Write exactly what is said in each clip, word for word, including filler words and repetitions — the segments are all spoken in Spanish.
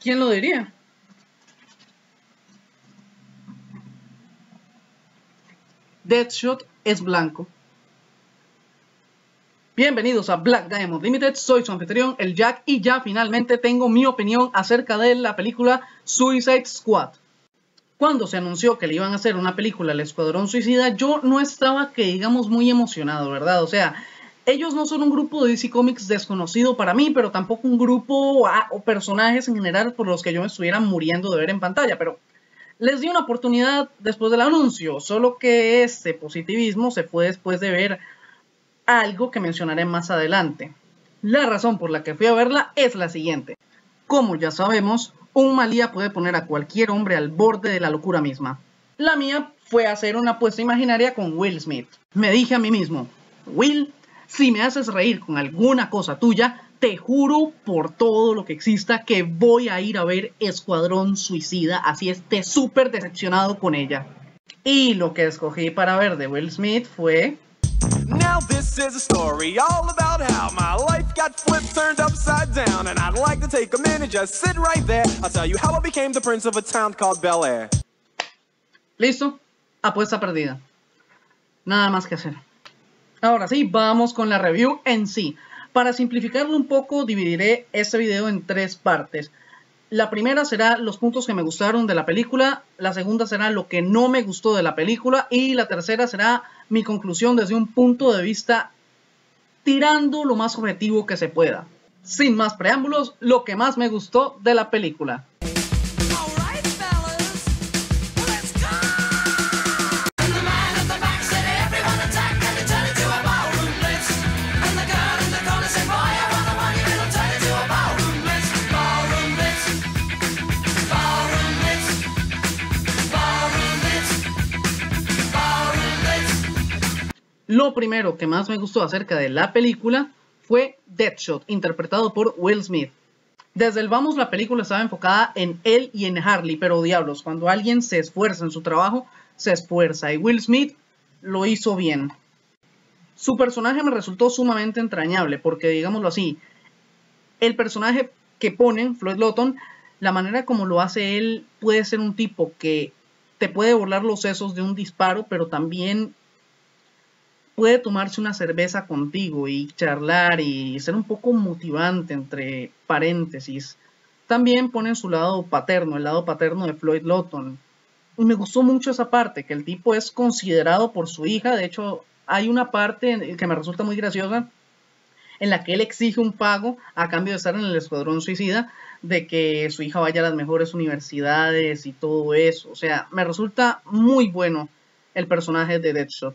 ¿Quién lo diría? Deadshot es blanco. Bienvenidos a Black Diamond Limited, soy su anfitrión, el Jack, y ya finalmente tengo mi opinión acerca de la película Suicide Squad. Cuando se anunció que le iban a hacer una película al Escuadrón Suicida, yo no estaba, que digamos, muy emocionado, ¿verdad? O sea, ellos no son un grupo de D C Comics desconocido para mí, pero tampoco un grupo ah, o personajes en general por los que yo me estuviera muriendo de ver en pantalla, pero les di una oportunidad después del anuncio, solo que ese positivismo se fue después de ver algo que mencionaré más adelante. La razón por la que fui a verla es la siguiente. Como ya sabemos, un mal día puede poner a cualquier hombre al borde de la locura misma. La mía fue hacer una apuesta imaginaria con Will Smith. Me dije a mí mismo, Will, si me haces reír con alguna cosa tuya, te juro por todo lo que exista que voy a ir a ver Escuadrón Suicida, así esté súper decepcionado con ella. Y lo que escogí para ver de Will Smith fue... Now this is a story all about how my life got flipped, turned upside down, and I'd like to take a minute, just sit right there. I'll tell you how I became the prince of a town called Bel Air. ¿Listo? Apuesta perdida. Nada más que hacer. Ahora sí, vamos con la review en sí. Para simplificarlo un poco, dividiré este video en tres partes. La primera será los puntos que me gustaron de la película, la segunda será lo que no me gustó de la película y la tercera será mi conclusión desde un punto de vista tirando lo más objetivo que se pueda. Sin más preámbulos, lo que más me gustó de la película. Lo primero que más me gustó acerca de la película fue Deadshot, interpretado por Will Smith. Desde el vamos, la película estaba enfocada en él y en Harley, pero diablos, cuando alguien se esfuerza en su trabajo, se esfuerza, y Will Smith lo hizo bien. Su personaje me resultó sumamente entrañable, porque digámoslo así, el personaje que ponen, Floyd Lawton, la manera como lo hace él puede ser un tipo que te puede volar los sesos de un disparo, pero también puede tomarse una cerveza contigo y charlar y ser un poco motivante, entre paréntesis. También pone en su lado paterno, el lado paterno de Floyd Lawton. Y me gustó mucho esa parte, que el tipo es considerado por su hija. De hecho, hay una parte que me resulta muy graciosa, en la que él exige un pago a cambio de estar en el Escuadrón Suicida, de que su hija vaya a las mejores universidades y todo eso. O sea, me resulta muy bueno el personaje de Deadshot.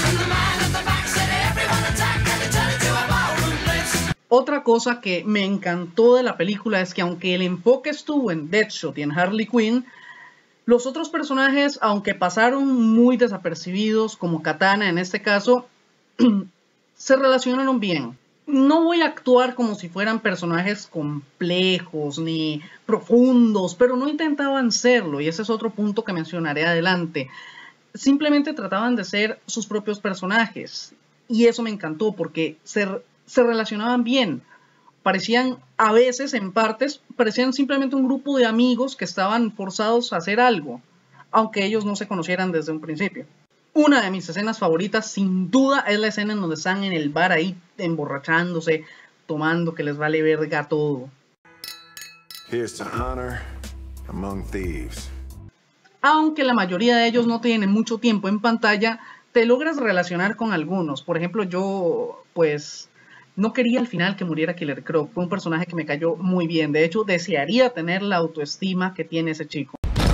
Otra cosa que me encantó de la película es que aunque el enfoque estuvo en Deadshot y en Harley Quinn, los otros personajes, aunque pasaron muy desapercibidos, como Katana en este caso, se relacionaron bien. No voy a actuar como si fueran personajes complejos ni profundos, pero no intentaban serlo, y ese es otro punto que mencionaré adelante. Simplemente trataban de ser sus propios personajes, y eso me encantó porque se, se relacionaban bien. Parecían, a veces en partes, parecían simplemente un grupo de amigos que estaban forzados a hacer algo, aunque ellos no se conocieran desde un principio. Una de mis escenas favoritas, sin duda, es la escena en donde están en el bar ahí emborrachándose, tomando, que les vale verga todo. Here's to honor among thieves. Aunque la mayoría de ellos no tienen mucho tiempo en pantalla, te logras relacionar con algunos. Por ejemplo, yo, pues, no quería al final que muriera Killer Croc. Fue un personaje que me cayó muy bien. De hecho, desearía tener la autoestima que tiene ese chico.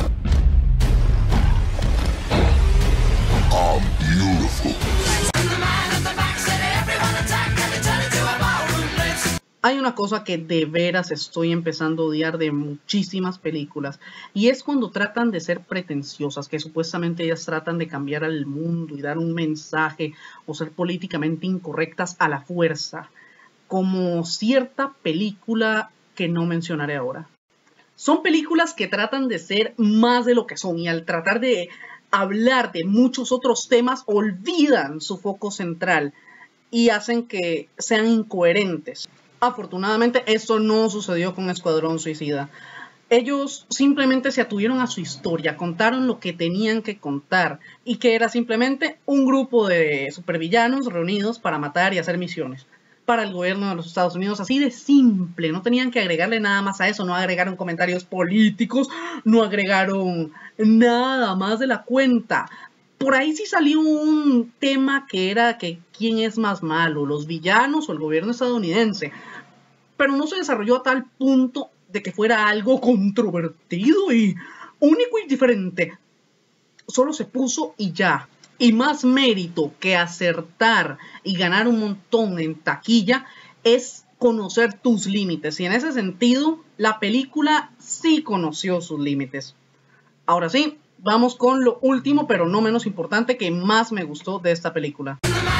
Hay una cosa que de veras estoy empezando a odiar de muchísimas películas, y es cuando tratan de ser pretenciosas, que supuestamente ellas tratan de cambiar al mundo y dar un mensaje o ser políticamente incorrectas a la fuerza, como cierta película que no mencionaré ahora. Son películas que tratan de ser más de lo que son, y al tratar de hablar de muchos otros temas olvidan su foco central y hacen que sean incoherentes. Afortunadamente esto no sucedió con Escuadrón Suicida. Ellos simplemente se atuvieron a su historia, contaron lo que tenían que contar y que era simplemente un grupo de supervillanos reunidos para matar y hacer misiones para el gobierno de los Estados Unidos, así de simple. No tenían que agregarle nada más a eso, no agregaron comentarios políticos, no agregaron nada más de la cuenta. Por ahí sí salió un tema que era que quién es más malo, los villanos o el gobierno estadounidense, pero no se desarrolló a tal punto de que fuera algo controvertido y único y diferente. Solo se puso y ya. Y más mérito que acertar y ganar un montón en taquilla es conocer tus límites. Y en ese sentido, la película sí conoció sus límites. Ahora sí, vamos con lo último, pero no menos importante, que más me gustó de esta película.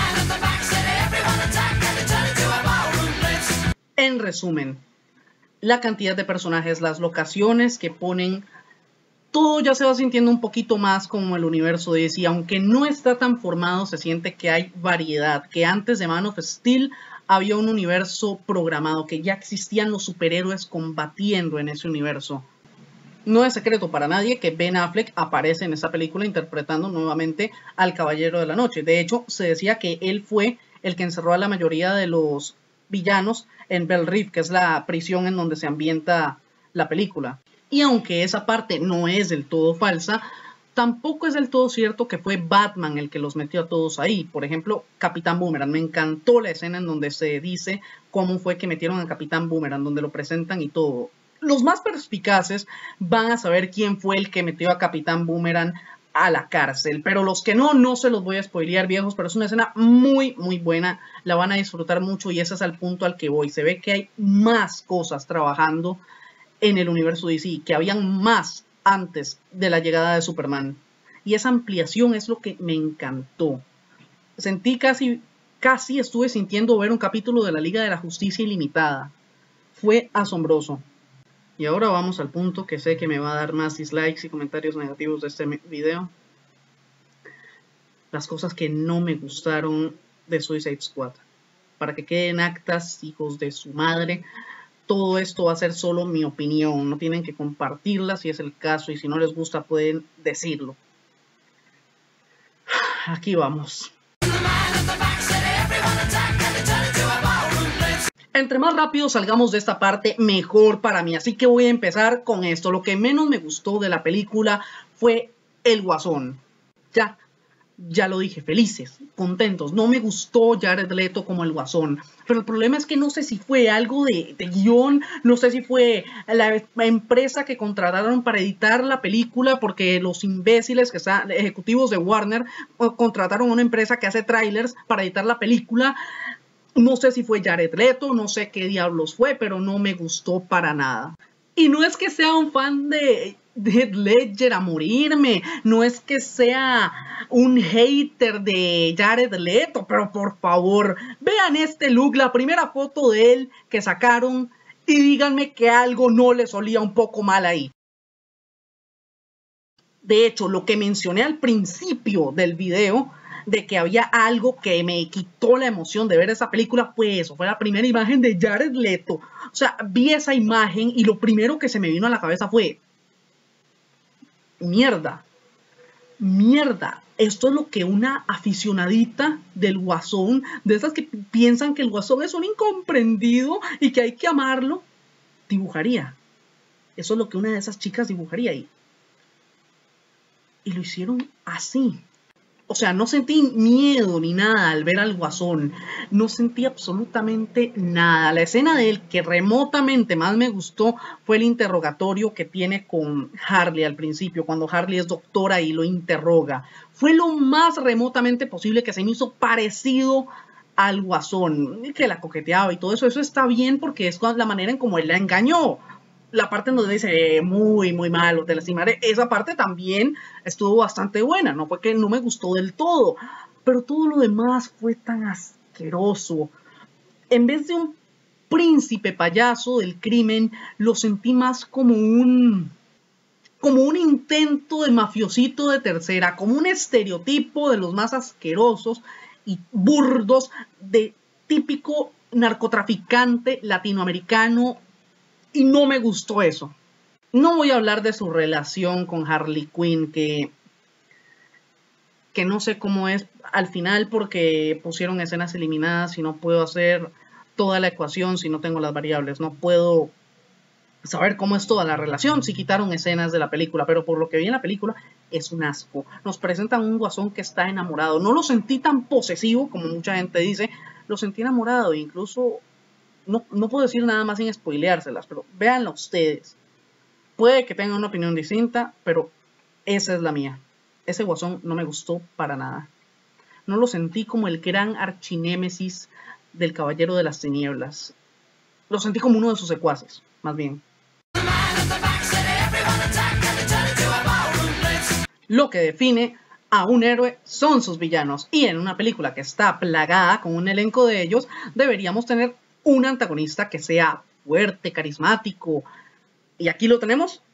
En resumen, la cantidad de personajes, las locaciones que ponen, todo ya se va sintiendo un poquito más como el universo de D C, aunque no está tan formado, se siente que hay variedad, que antes de Man of Steel había un universo programado, que ya existían los superhéroes combatiendo en ese universo. No es secreto para nadie que Ben Affleck aparece en esta película interpretando nuevamente al Caballero de la Noche. De hecho, se decía que él fue el que encerró a la mayoría de los villanos en Belle Reve, que es la prisión en donde se ambienta la película. Y aunque esa parte no es del todo falsa, tampoco es del todo cierto que fue Batman el que los metió a todos ahí. Por ejemplo, Capitán Boomerang. Me encantó la escena en donde se dice cómo fue que metieron a Capitán Boomerang, donde lo presentan y todo. Los más perspicaces van a saber quién fue el que metió a Capitán Boomerang a la cárcel, pero los que no, no se los voy a spoilear, viejos, pero es una escena muy, muy buena, la van a disfrutar mucho y ese es el punto al que voy. Se ve que hay más cosas trabajando en el universo D C, que habían más antes de la llegada de Superman, y esa ampliación es lo que me encantó. Sentí casi, casi estuve sintiendo ver un capítulo de la Liga de la Justicia Ilimitada, fue asombroso. Y ahora vamos al punto que sé que me va a dar más dislikes y comentarios negativos de este video. Las cosas que no me gustaron de Suicide Squad. Para que queden actas, hijos de su madre. Todo esto va a ser solo mi opinión. No tienen que compartirla si es el caso. Y si no les gusta pueden decirlo. Aquí vamos. Entre más rápido salgamos de esta parte, mejor para mí. Así que voy a empezar con esto. Lo que menos me gustó de la película fue el Guasón. Ya, ya lo dije, felices, contentos. No me gustó Jared Leto como el Guasón. Pero el problema es que no sé si fue algo de, de guión, no sé si fue la, la empresa que contrataron para editar la película, porque los imbéciles que están, ejecutivos de Warner, contrataron a una empresa que hace trailers para editar la película. No sé si fue Jared Leto, no sé qué diablos fue, pero no me gustó para nada. Y no es que sea un fan de Heath Ledger a morirme, no es que sea un hater de Jared Leto, pero por favor, vean este look, la primera foto de él que sacaron y díganme que algo no le solía un poco mal ahí. De hecho, lo que mencioné al principio del video, de que había algo que me quitó la emoción de ver esa película, fue eso, fue la primera imagen de Jared Leto. O sea, vi esa imagen y lo primero que se me vino a la cabeza fue, mierda, mierda, esto es lo que una aficionadita del Guasón, de esas que piensan que el Guasón es un incomprendido y que hay que amarlo, dibujaría. Eso es lo que una de esas chicas dibujaría ahí. Y lo hicieron así. O sea, no sentí miedo ni nada al ver al Guasón. No sentí absolutamente nada. La escena de él que remotamente más me gustó fue el interrogatorio que tiene con Harley al principio, cuando Harley es doctora y lo interroga. Fue lo más remotamente posible que se me hizo parecido al Guasón, que la coqueteaba y todo eso. Eso está bien porque es la manera en cómo él la engañó. La parte en donde dice, eh, muy, muy malo, te lastimaré, esa parte también estuvo bastante buena, no fue que no me gustó del todo, pero todo lo demás fue tan asqueroso. En vez de un príncipe payaso del crimen, lo sentí más como un, como un intento de mafiosito de tercera, como un estereotipo de los más asquerosos y burdos de típico narcotraficante latinoamericano. Y no me gustó eso. No voy a hablar de su relación con Harley Quinn, que, que no sé cómo es al final porque pusieron escenas eliminadas y no puedo hacer toda la ecuación si no tengo las variables. No puedo saber cómo es toda la relación si quitaron escenas de la película, pero por lo que vi en la película es un asco. Nos presentan un guasón que está enamorado. No lo sentí tan posesivo como mucha gente dice, lo sentí enamorado, incluso no, no puedo decir nada más sin spoileárselas, pero véanla ustedes. Puede que tengan una opinión distinta, pero esa es la mía. Ese guasón no me gustó para nada. No lo sentí como el gran archinémesis del Caballero de las Tinieblas. Lo sentí como uno de sus secuaces, más bien. Lo que define a un héroe son sus villanos. Y en una película que está plagada con un elenco de ellos, deberíamos tener un antagonista que sea fuerte, carismático. ¿Y aquí lo tenemos?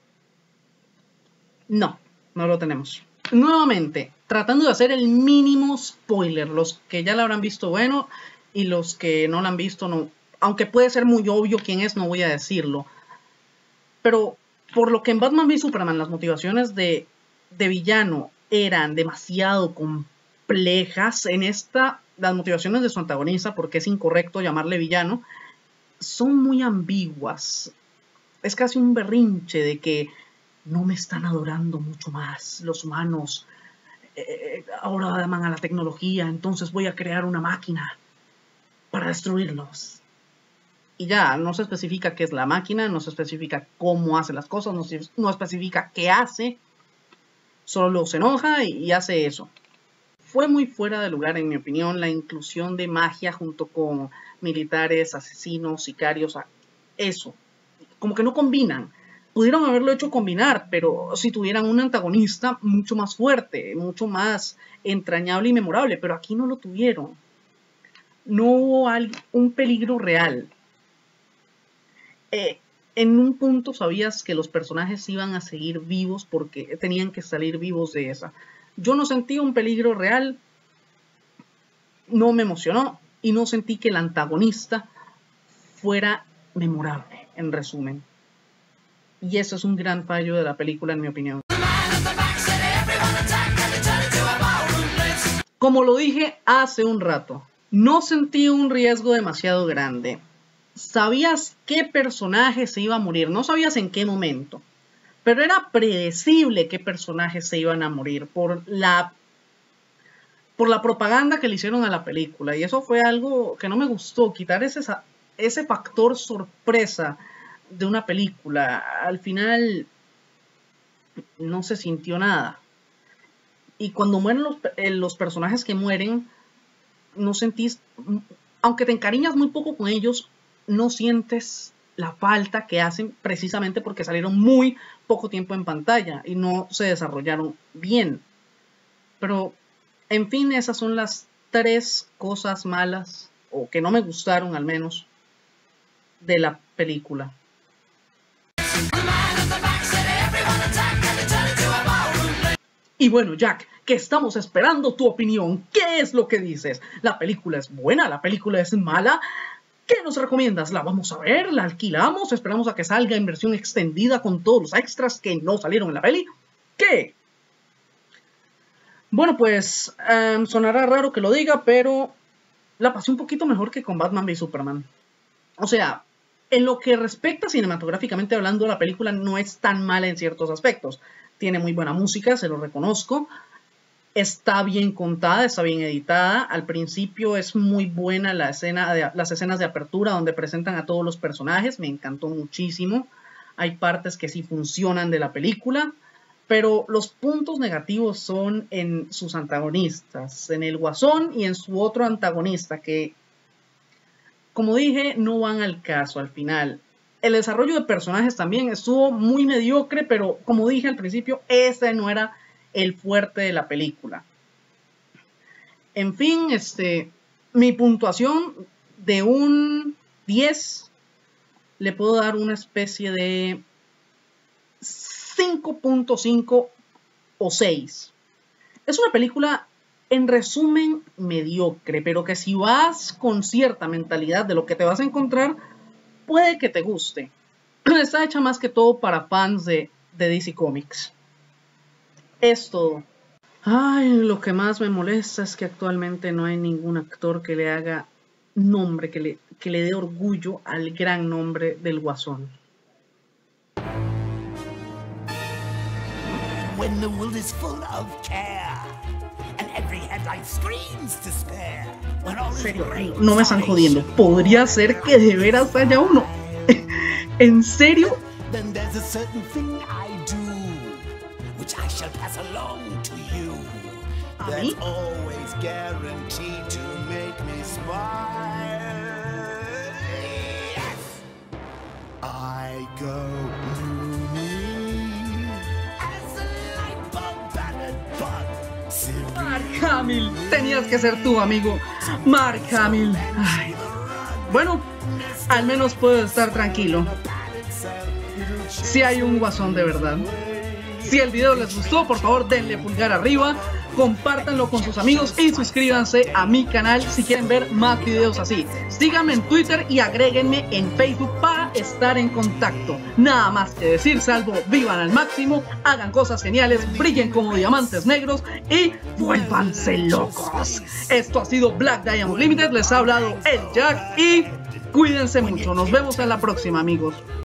No, no lo tenemos. Nuevamente, tratando de hacer el mínimo spoiler. Los que ya lo habrán visto, bueno, y los que no lo han visto, no. Aunque puede ser muy obvio quién es, no voy a decirlo. Pero por lo que en Batman v Superman las motivaciones de, de villano eran demasiado complejas, en esta las motivaciones de su antagonista, porque es incorrecto llamarle villano, son muy ambiguas. Es casi un berrinche de que no me están adorando mucho más los humanos. Eh, ahora aman a la tecnología, entonces voy a crear una máquina para destruirlos. Y ya, no se especifica qué es la máquina, no se especifica cómo hace las cosas, no se no especifica qué hace. Solo se enoja y, y hace eso. Fue muy fuera de lugar, en mi opinión, la inclusión de magia junto con militares, asesinos, sicarios, eso. Como que no combinan. Pudieron haberlo hecho combinar, pero si tuvieran un antagonista mucho más fuerte, mucho más entrañable y memorable, pero aquí no lo tuvieron. No hubo un peligro real. Eh, en un punto sabías que los personajes iban a seguir vivos porque tenían que salir vivos de esa. Yo no sentí un peligro real, no me emocionó y no sentí que el antagonista fuera memorable, en resumen. Y eso es un gran fallo de la película, en mi opinión. Como lo dije hace un rato, no sentí un riesgo demasiado grande. Sabías qué personaje se iba a morir, no sabías en qué momento, pero era predecible qué personajes se iban a morir por la, por la propaganda que le hicieron a la película. Y eso fue algo que no me gustó, quitar ese, ese factor sorpresa de una película. Al final no se sintió nada. Y cuando mueren los, eh, los personajes que mueren, no sentís, aunque te encariñas muy poco con ellos, no sientes la falta que hacen precisamente porque salieron muy poco tiempo en pantalla y no se desarrollaron bien. Pero, en fin, esas son las tres cosas malas, o que no me gustaron al menos, de la película. Y bueno, Jack, que estamos esperando tu opinión. ¿Qué es lo que dices? ¿La película es buena? ¿La película es mala? ¿Qué nos recomiendas? ¿La vamos a ver? ¿La alquilamos? ¿Esperamos a que salga en versión extendida con todos los extras que no salieron en la peli? ¿Qué? Bueno, pues um, sonará raro que lo diga, pero la pasé un poquito mejor que con Batman v Superman. O sea, en lo que respecta cinematográficamente hablando, la película no es tan mala en ciertos aspectos. Tiene muy buena música, se lo reconozco. Está bien contada, está bien editada. Al principio es muy buena la escena de, las escenas de apertura donde presentan a todos los personajes. Me encantó muchísimo. Hay partes que sí funcionan de la película. Pero los puntos negativos son en sus antagonistas. En el Guasón y en su otro antagonista que, como dije, no van al caso al final. El desarrollo de personajes también estuvo muy mediocre, pero como dije al principio, ese no era el fuerte de la película. En fin, este, mi puntuación de un diez le puedo dar una especie de cinco punto cinco o seis. Es una película, en resumen, mediocre, pero que si vas con cierta mentalidad de lo que te vas a encontrar, puede que te guste. Está hecha más que todo para fans de, de D C Comics. Es todo. Ay, lo que más me molesta es que actualmente no hay ningún actor que le haga nombre, que le, que le dé orgullo al gran nombre del Guasón. When the world is full of care and every headline screams despair. When all En is serio, great, no me están jodiendo. Podría ser que de veras haya uno. ¿En serio? then there's a certain thing I do, which I shall pass along to you. ¿A mí? That's always guaranteed to make me smile. Yes, I go loony as a light bulb battered bug. Mark Hamill, tenías que ser tú, amigo. Mark Hamill. Ay. Bueno, al menos puedo estar tranquilo. Si hay un Guasón de verdad. Si el video les gustó, por favor denle pulgar arriba, compártanlo con sus amigos y suscríbanse a mi canal si quieren ver más videos así. Síganme en Twitter y agréguenme en Facebook para estar en contacto. Nada más que decir, salvo vivan al máximo, hagan cosas geniales, brillen como diamantes negros y vuélvanse locos. Esto ha sido Black Diamond Limited, les ha hablado el Jack y cuídense mucho. Nos vemos en la próxima, amigos.